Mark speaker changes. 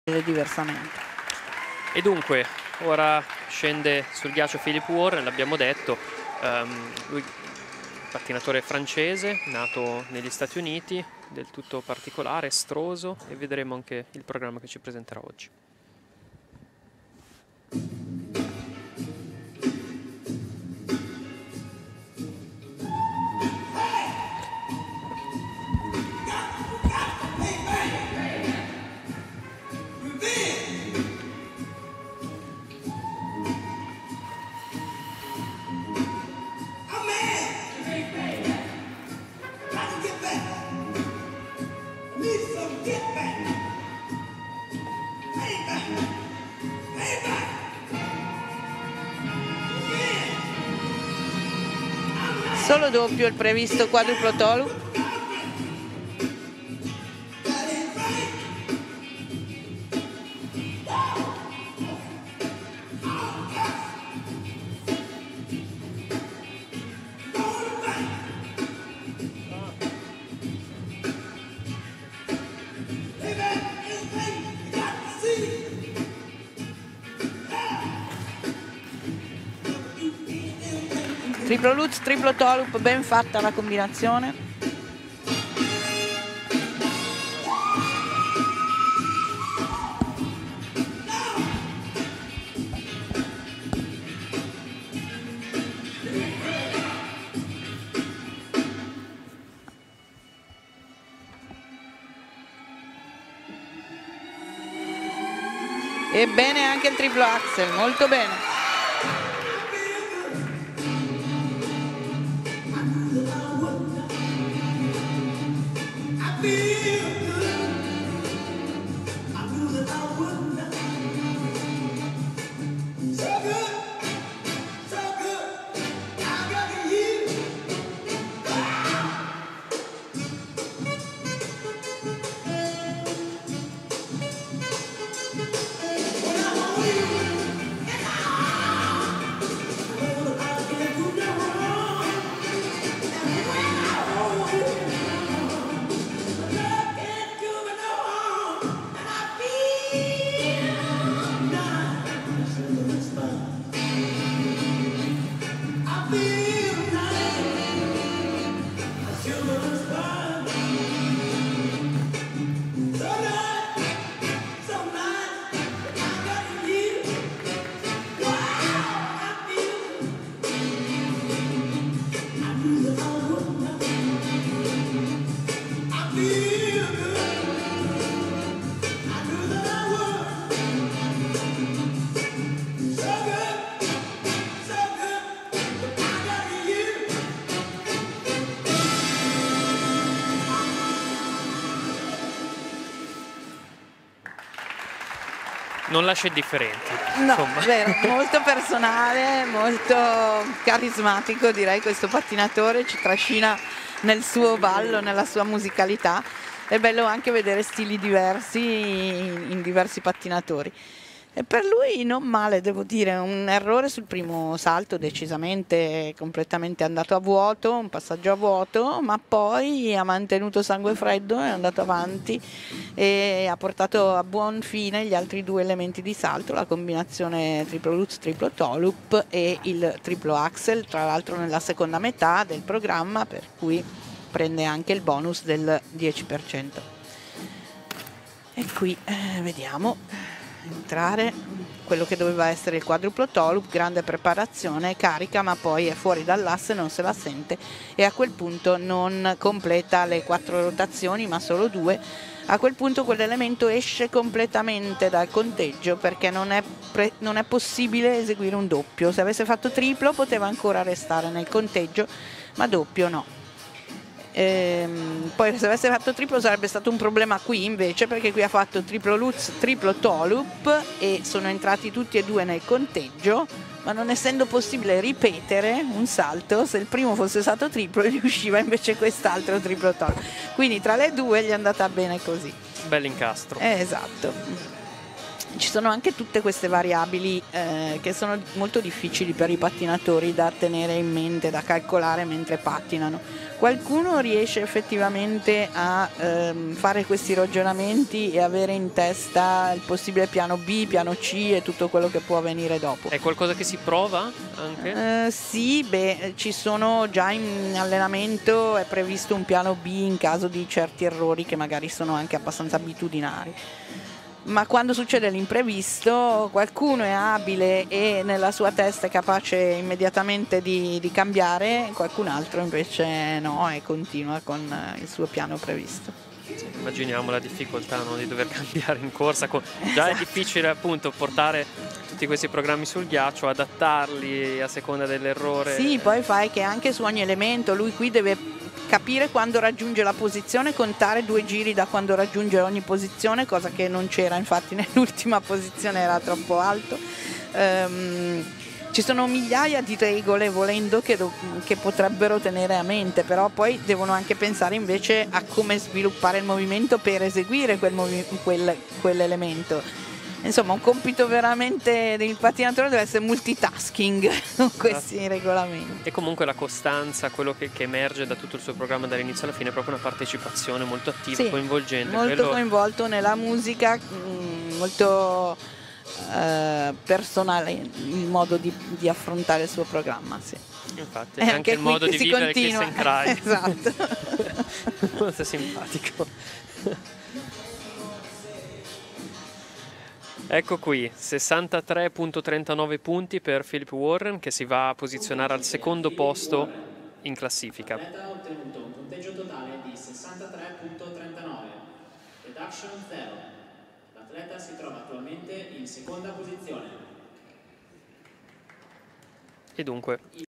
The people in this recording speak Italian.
Speaker 1: diversamente.
Speaker 2: E dunque, ora scende sul ghiaccio Philip Warren, l'abbiamo detto, lui pattinatore francese, nato negli Stati Uniti, del tutto particolare, estroso, e vedremo anche il programma che ci presenterà oggi.
Speaker 1: Solo doppio il previsto quadruplo tolu. Triplo Lutz, triplo tolup, ben fatta la combinazione. E bene anche il triplo axel, molto bene.
Speaker 2: Non lascia indifferenti.
Speaker 1: No,
Speaker 2: Insomma.
Speaker 1: vero, molto personale, molto carismatico, direi, questo pattinatore, ci trascina nel suo ballo, nella sua musicalità. È bello anche vedere stili diversi in diversi pattinatori. E per lui non male, devo dire, un errore sul primo salto decisamente completamente andato a vuoto, un passaggio a vuoto, ma poi ha mantenuto sangue freddo, è andato avanti e ha portato a buon fine gli altri due elementi di salto, la combinazione triplo Lutz, triplo tolup e il triplo axel, tra l'altro nella seconda metà del programma, per cui prende anche il bonus del 10%. E qui vediamo entrare quello che doveva essere il quadruplo tolup, grande preparazione, carica, ma poi è fuori dall'asse, non se la sente e a quel punto non completa le 4 rotazioni ma solo 2. A quel punto quell'elemento esce completamente dal conteggio perché non è possibile eseguire un doppio. Se avesse fatto triplo poteva ancora restare nel conteggio, ma doppio no. Poi se avesse fatto triplo sarebbe stato un problema qui invece, perché qui ha fatto triplo Lutz, triplo tolup e sono entrati tutti e due nel conteggio, ma non essendo possibile ripetere un salto, se il primo fosse stato triplo gli usciva invece quest'altro triplo tolup, quindi tra le due gli è andata bene così.
Speaker 2: Bell'incastro.
Speaker 1: Esatto. ci sono anche tutte queste variabili che sono molto difficili per i pattinatori da tenere in mente, da calcolare mentre pattinano. Qualcuno riesce effettivamente a fare questi ragionamenti e avere in testa il possibile piano B, piano C e tutto quello che può venire dopo.
Speaker 2: È qualcosa che si prova anche?
Speaker 1: Sì, beh, ci sono già in allenamento, è previsto un piano B in caso di certi errori che magari sono anche abbastanza abitudinari. Ma quando succede l'imprevisto, qualcuno è abile e nella sua testa è capace immediatamente di cambiare, qualcun altro invece no e continua con il suo piano previsto.
Speaker 2: Sì, immaginiamo la difficoltà, no, di dover cambiare in corsa. Già è difficile appunto portare tutti questi programmi sul ghiaccio, adattarli a seconda dell'errore.
Speaker 1: Sì, poi fai che anche su ogni elemento lui qui deve capire quando raggiunge la posizione, contare 2 giri da quando raggiunge ogni posizione, cosa che non c'era infatti nell'ultima posizione, era troppo alto. Ci sono migliaia di regole volendo che potrebbero tenere a mente, però poi devono anche pensare invece a come sviluppare il movimento per eseguire quell'elemento. Insomma, un compito veramente del pattinatore deve essere multitasking con questi regolamenti.
Speaker 2: E comunque la costanza, quello che emerge da tutto il suo programma dall'inizio alla fine è proprio una partecipazione molto attiva,
Speaker 1: Sì,
Speaker 2: coinvolgente.
Speaker 1: molto coinvolto nella musica, molto personale il modo di affrontare il suo programma. Sì.
Speaker 2: Infatti, è anche il modo di vivere Kiss and Cry.
Speaker 1: Esatto.
Speaker 2: Molto simpatico. Ecco qui, 63,39 punti per Philip Warren, che si va a posizionare al secondo posto in classifica.
Speaker 3: L'atleta ha ottenuto un punteggio totale di 63,39, reduction 0. L'atleta si trova attualmente in seconda posizione.
Speaker 2: E dunque